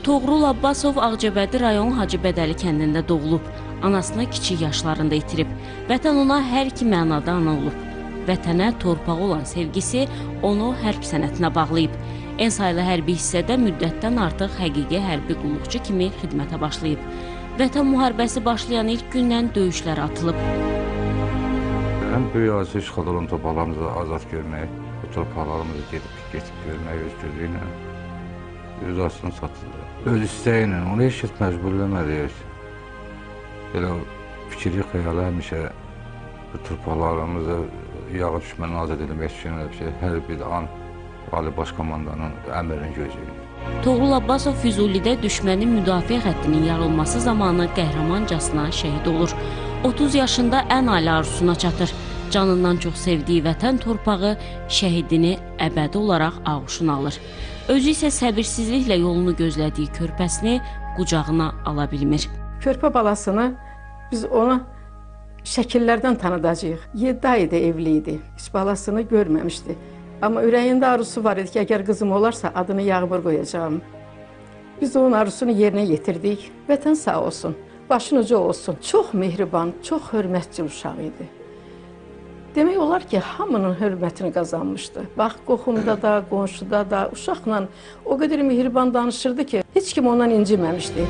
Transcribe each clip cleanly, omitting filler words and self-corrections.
Toğrul Abbasov Ağcabədi rayon Hacıbədəli kəndində doğulub. Anasını kiçik yaşlarında itirib. Vətən ona hər iki mənada ana olub. Vətənə, torpağı olan sevgisi onu hərb sənətinə bağlayıb. En sayılı hərbi hissədə müddətdən artıq həqiqi hərbi qulluqçu kimi xidmətə başlayıb. Vətən müharibəsi başlayan ilk gündən döyüşlərə atılıb. Ən böyük arzu işğal olan torpaqlarımızı azad görmək, bu torpaqlarımızı gedib görmək öz gözü ilə, öz arzusunu satılır. Öz istəyi ilə, onu heç kəs məcbur eləmədik. Belə fikri xəyala həmişə bu torpaqlarımızı yağı düşməndən azad edilmək üçün hər bir an Ali Baş Komandanın əmrinin gözləyir. Toğrul Abbasov Füzulidə düşmənin müdafiə xəttinin yarılması zamanı qəhrəmancasına şəhid olur. 30 yaşında ən ali arzusuna çatır. Canından çox sevdiyi vətən torpağı şəhidini əbədi olaraq ağuşuna alır. Özü isə səbirsizliklə yolunu gözlədiyi körpəsini qucağına ala bilmir. Körpə balasını biz ona şəkillərdən tanıdacağıq. 7 ayda evli idi, heç balasını görməmişdi. Amma ürəyində arzusu var idi ki, əgər qızım olarsa adını Yağmur qoyacağım. Biz onun arzusunu yerinə yetirdik. Vətən sağ olsun, başın ucu olsun. Çox mehriban, çox hörmətli uşaq idi. Demək olar ki, hamının hörmətini qazanmışdı. Bax, qohumda da, qonşuda da, uşaqla o qədər mehriban danışırdı ki, heç kim ondan inciməmişdi.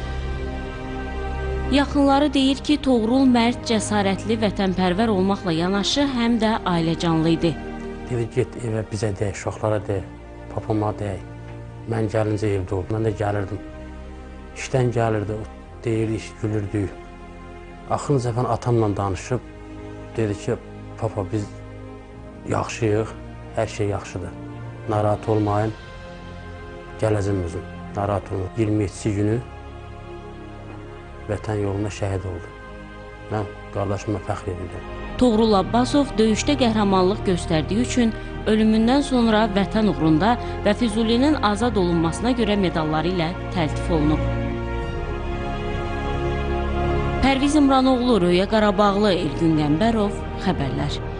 Yaxınları deyir ki, Toğrul mərd, cəsarətli, vətənpərvər olmaqla yanaşı həm də ailəcanlı idi. Dedi, get evə bizə deyək, uşaqlara deyək, papama deyək. Mən gəlincə evdə oldu, mən də gəlirdim. İşdən gəlirdi, deyirdi, iş gülürdük. Axırıncı zəfən atamla danışıb, dedi ki, papa biz yaxşıyıq, hər şey yaxşıdır. Narahat olmayın, gələcəm özüm, narahat olmayın. 27-ci günü vətən yolunda şəhid oldu. Mən qardaşıma fəxr edirəm. Toğrul Abbasov döyüşdə qəhrəmanlıq göstərdiyi üçün ölümündən sonra vətən uğrunda və Füzulinin azad olunmasına görə medalları ilə təltif olunub. Pərviz İmranoğlu, Röya Qarabağlı, Elgün Qəmbərov, Xəbərlər.